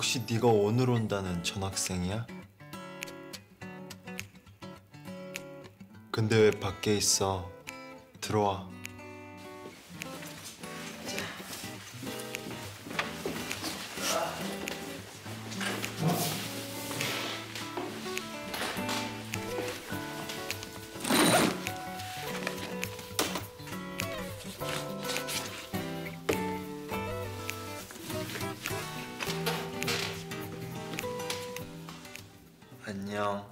혹시 네가 오늘 온다는 전학생이야? 근데 왜 밖에 있어? 들어와. 안녕.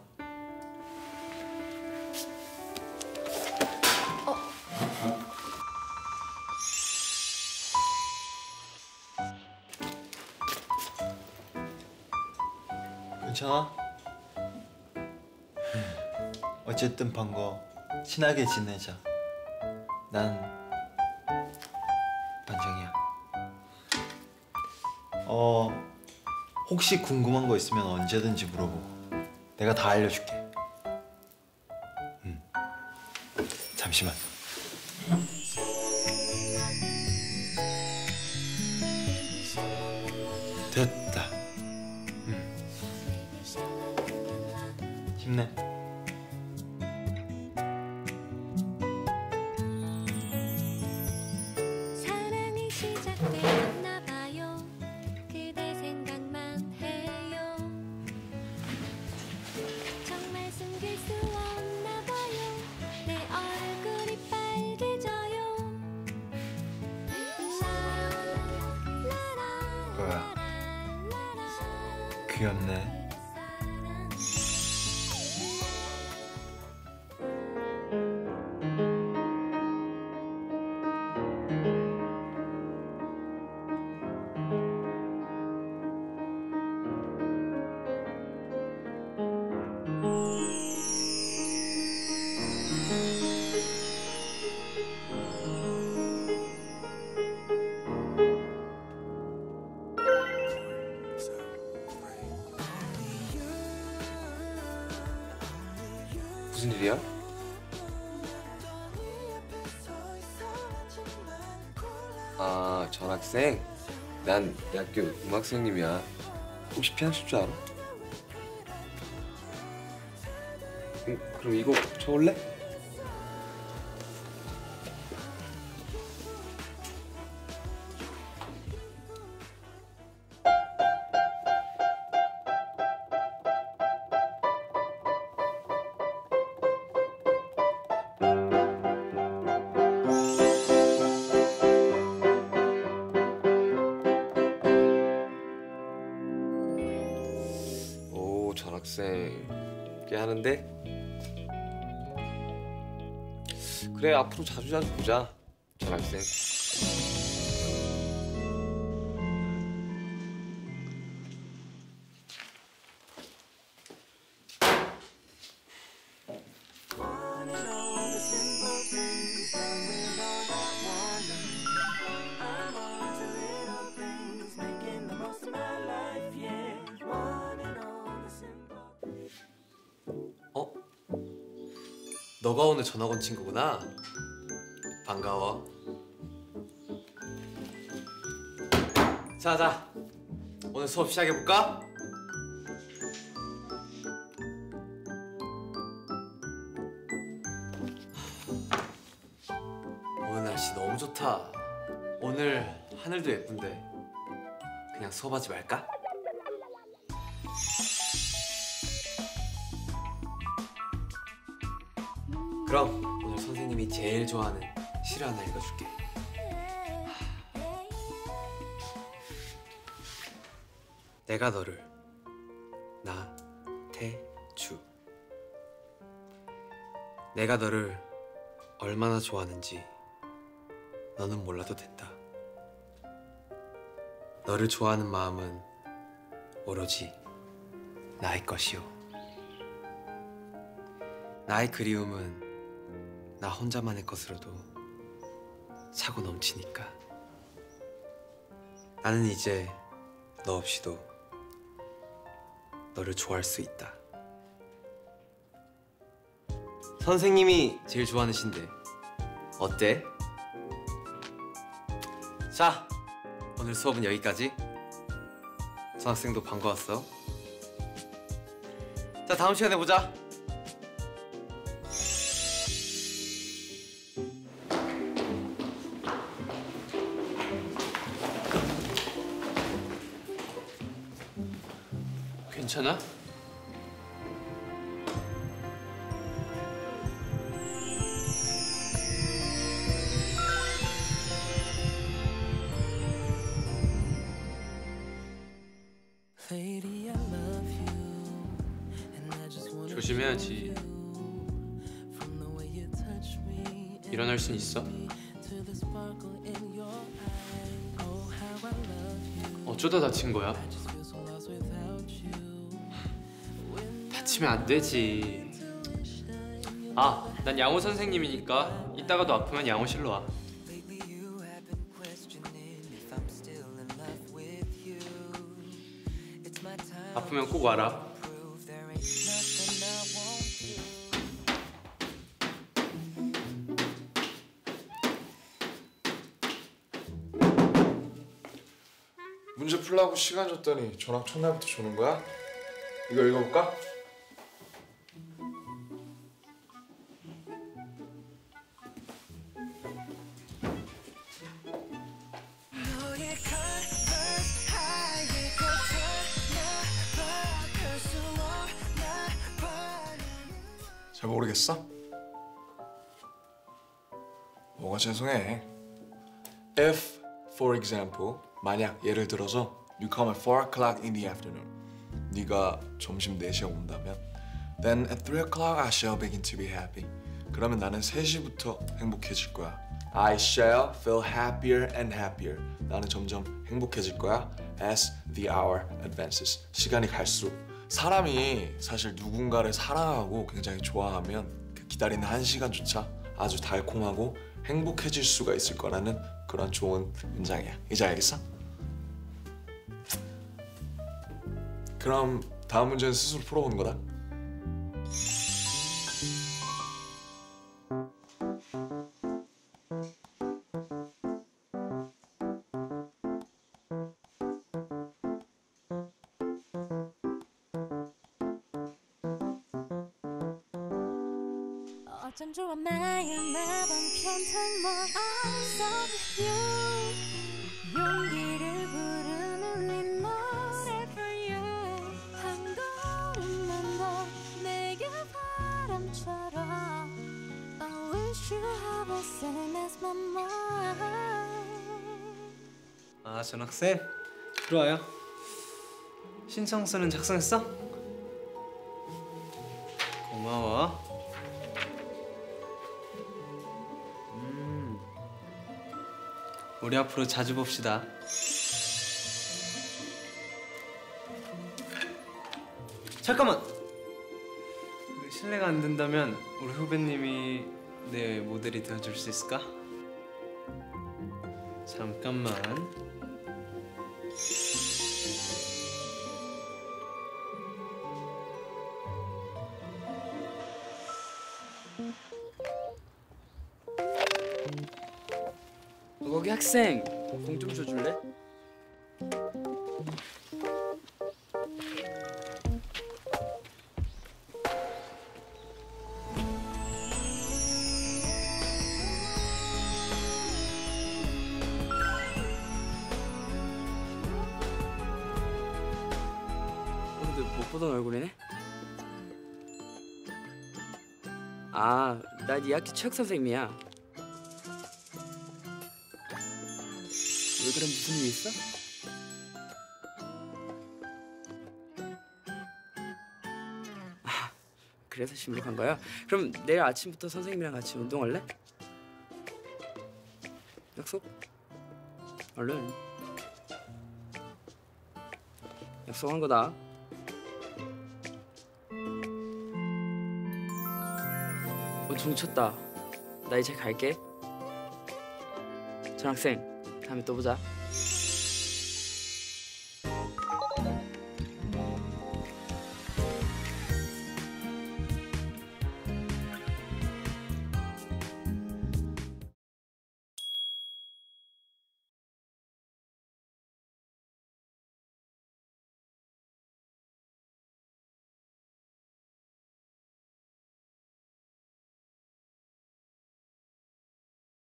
괜찮아? 어쨌든 반가워. 친하게 지내자. 난 반장이야. 혹시 궁금한 거 있으면 언제든지 물어보고 내가 다 알려줄게. 잠시만. 됐다. 힘내. 사랑이 시작됐나 봐요. 그대 생각만 해요. 정말 숨길 수 없나 봐요. 내 얼굴이 빨개져요. 뭐야? 귀엽네. 무슨 일이야? 아, 전학생? 난 대학교 음악생님이야. 혹시 피아노 칠 줄 알아? 그럼 이거 쳐올래? 오, 전학생 꽤 하는데? 그래, 앞으로 자주 보자, 전학생. 어? 너가 오늘 전학 온 친구구나. 반가워. 자, 오늘 수업 시작해볼까? 오늘 날씨 너무 좋다. 오늘 하늘도 예쁜데 그냥 수업하지 말까? 그럼 오늘 선생님이 제일 좋아하는 시를 하나 읽어줄게. 내가 너를 나태주. 내가 너를 얼마나 좋아하는지 너는 몰라도 된다. 너를 좋아하는 마음은 오로지 나의 것이오. 나의 그리움은 나 혼자만의 것으로도 차고 넘치니까. 나는 이제 너 없이도 너를 좋아할 수 있다. 선생님이 제일 좋아하는 시인데 어때? 자, 오늘 수업은 여기까지. 전학생도 반가웠어. 자, 다음 시간에 보자. 괜찮아? Lady, I love you, and I just wanna 조심해야지. from the way you touch me 일어날 순 있어? to the sparkle in your eye. Oh, how I love you. 어쩌다 다친 거야? I just feel so lost without you. 다치면 안 되지. 아, 난 양호 선생님이니까 이따가도 아프면 양호실로 와. Lately, you have been questioning if I'm still in love with you. It's my time 아프면 꼭 와라. to prove there ain't nothing I won't do. 문제 풀라고 시간 줬더니 전학 첫날부터 주는 거야? 이거 읽어볼까? 너의 converse 하얘 걷어나봐 갈수록 날 바라는 잘 모르겠어? 뭐가 죄송해? If, for example, 만약 예를 들어서 you come at 4 o'clock in the afternoon 네가 점심 4시에 온다면 then at 3 o'clock I shall begin to be happy 그러면 나는 3시부터 행복해질 거야 I shall feel happier and happier 나는 점점 행복해질 거야 as the hour advances 시간이 갈수록 사람이 사실 누군가를 사랑하고 굉장히 좋아하면 그 기다리는 1시간조차 아주 달콤하고 행복해질 수가 있을 거라는 그런 좋은 문장이야. 이제 알겠어? 그럼 다음 문제는 스스로 풀어보는 거다. 어쩜 좋아 나의 매번 편탄 뭐 I'm so you 용기를 부르는 네 노래 for you 한 걸음만 더 내게 바람처럼 I wish you have the same as my mind 아, 전학생 들어와요. 신청서는 작성했어? 고마워. 우리 앞으로 자주 봅시다. 잠깐만. 실례가 안 된다면 우리 후배님이 내 모델이 되어줄 수 있을까? 잠깐만. 거기 학생 공 좀 줘줄래? 오늘도 못 보던 얼굴이네. 아, 나 네 학기 체육 선생님이야. 왜 그럼 무슨 일 있어? 아, 그래서 심부름한 거야? 그럼 내일 아침부터 선생님이랑 같이 운동할래? 약속? 얼른. 약속한 거다. 종쳤다. 나 이제 갈게. 전학생, 다음에 또 보자.